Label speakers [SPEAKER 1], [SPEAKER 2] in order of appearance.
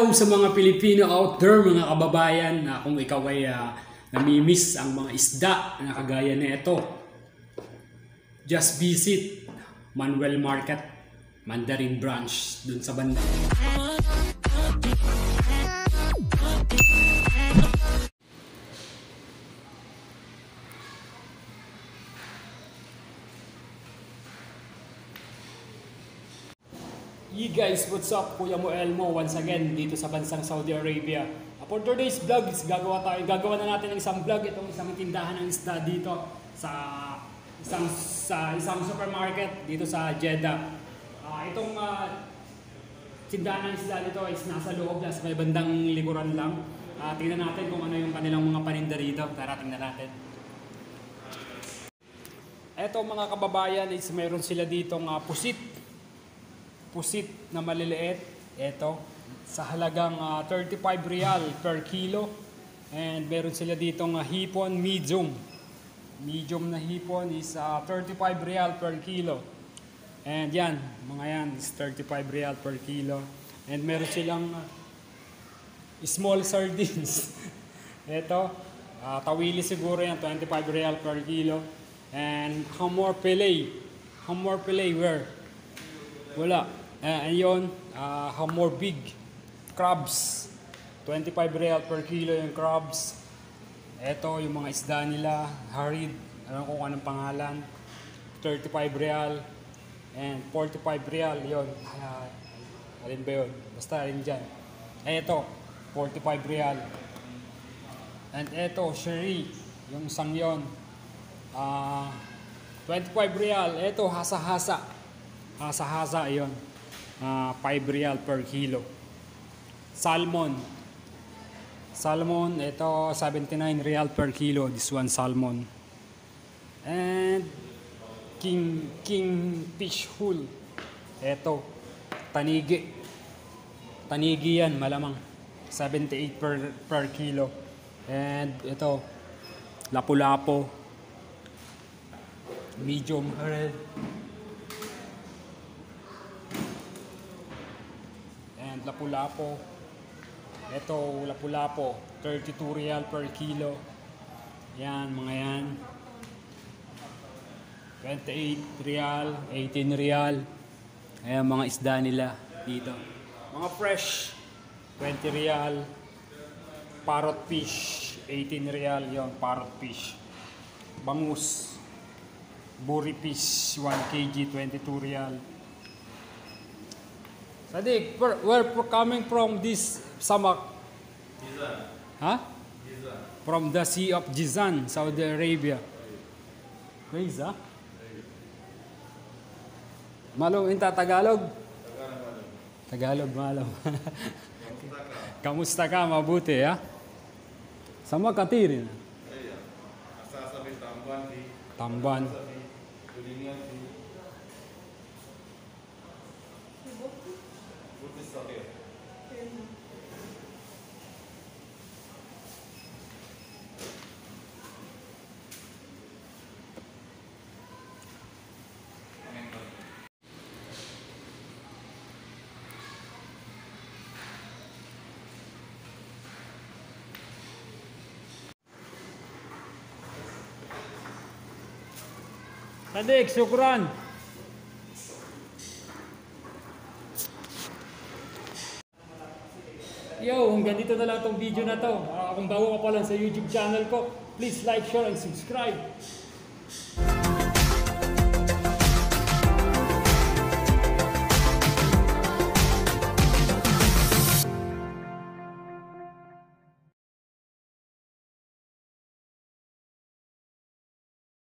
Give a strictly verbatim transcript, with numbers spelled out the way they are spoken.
[SPEAKER 1] Hello sa mga Pilipino out there, mga kababayan, na kung ikaw ay uh, namimiss ang mga isda na kagaya na ito, just visit Manuel Market, Mandarin branch dun sa banda. Hey guys, what's up? Kuya Manuel mo once again dito sa bansang Saudi Arabia. Uh, for today's vlog, is gagawa tayo, gagawa na natin ng isang vlog, itong isang tindahan ng isda dito sa isang sa isang supermarket dito sa Jeddah. Uh, itong uh, tindahan ng isda dito is nasa loob, nasa may bandang likuran lang. Uh, tingnan natin kung ano yung kanilang mga paninda rito. Tara, tingnan natin. Eto mga kababayan, is meron sila ditong uh, pusit. Pusit na maliliit, ito, sa halagang uh, thirty-five rial per kilo. And meron sila ditong uh, hipon medium. Medium na hipon is uh, thirty-five rial per kilo. And yan, mga yan is thirty-five rial per kilo. And meron silang uh, small sardines. Ito, uh, tawili siguro yan, twenty-five rial per kilo. And hamor fillet. Hamor fillet where? Wala. Uh, ayun, uh, hamor big crabs, twenty-five rial per kilo yung crabs. Ito yung mga isda nila, harid, alam ko kung anong pangalan, thirty-five rial and forty-five rial, yun. Uh, alin ba yun? Basta alin dyan. Ito, forty-five rial. And ito, sherry, yung isang yun, uh, twenty-five rial. Ito, hasa-hasa. Hasa-hasa, yun. Uh, five rial per kilo. Salmon. Salmon, ito seventy-nine rial per kilo. This one salmon. And king king fish hull. Ito tanigi. Tanigi yan malamang. seventy-eight per per kilo. And ito lapu-lapu. Medium red. Lapu-lapu. Ito, lapu-lapu, thirty-two rial per kilo. Yan, mga yan. twenty-eight rial, eighteen rial. Ayan, mga isda nila dito. Mga fresh, twenty rial. Parrot fish, eighteen rial. Yan, parrot fish. Bangus. Buri fish, one kilogram, twenty-two rial. Sadik, where, where coming from this samak? Jizan. Huh? Jizan. From the Sea of Jizan, Saudi Arabia. Guys, ha? Malong inta Tagalog? Tagalog, malong. Kamusta ka? Mabuti, ha? Sama katirin. Asasabi tamban. Tamban. Sadik, syukran. Yo, hanggang dito na lang itong video na to. Uh, kung bago ka pa lang sa YouTube channel ko, please like, share, and subscribe.